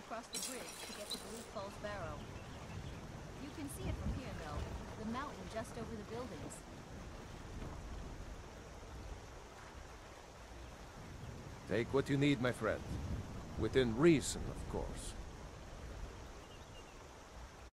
across the bridge to get to Blue Falls Barrow. You can see it from here, though. The mountain just over the buildings. Take what you need, my friend. Within reason, of course.